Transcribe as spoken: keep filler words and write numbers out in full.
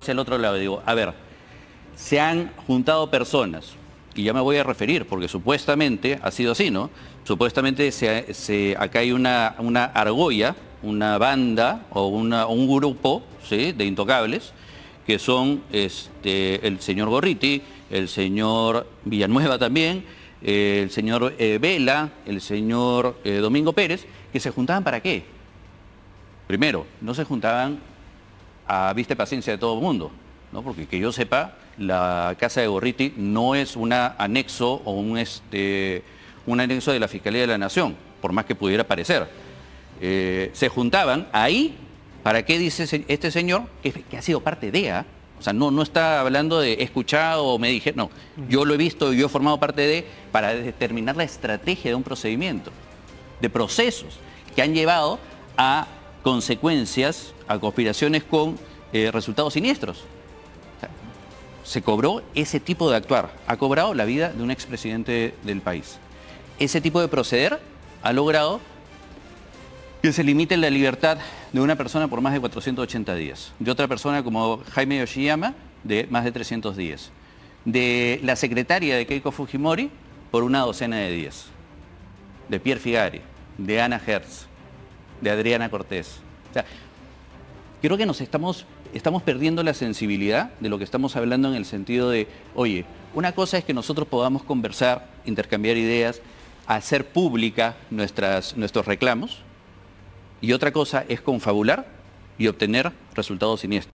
hacia el otro lado. Digo, a ver, se han juntado personas, y ya me voy a referir, porque supuestamente ha sido así, ¿no? Supuestamente se, se, acá hay una, una argolla, una banda o una, un grupo, ¿sí?, de intocables, que son este, el señor Gorriti, el señor Villanueva también, eh, el señor eh, Vela, el señor eh, Domingo Pérez, que se juntaban ¿para qué? Primero, no se juntaban a vista y paciencia de todo el mundo, ¿no? Porque que yo sepa, la casa de Gorriti no es un anexo o un, este, un anexo de la Fiscalía de la Nación, por más que pudiera parecer. Eh, se juntaban ahí, ¿para qué dice este señor? Que, que ha sido parte de, ¿eh? O sea, no, no está hablando de he escuchado o me dije, no, yo lo he visto, yo he formado parte de, para determinar la estrategia de un procedimiento, de procesos que han llevado a consecuencias, a conspiraciones con eh, resultados siniestros. O sea, se cobró ese tipo de actuar, ha cobrado la vida de un expresidente del país. Ese tipo de proceder ha logrado que se limite la libertad de una persona por más de cuatrocientos ochenta días, de otra persona como Jaime Yoshiyama de más de trescientos días, de la secretaria de Keiko Fujimori por una docena de días, de Pierre Figari, de Ana Hertz, de Adriana Cortés. O sea, creo que nos estamos, estamos perdiendo la sensibilidad de lo que estamos hablando en el sentido de, oye, una cosa es que nosotros podamos conversar, intercambiar ideas, hacer pública nuestras, nuestros reclamos, y otra cosa es confabular y obtener resultados siniestros.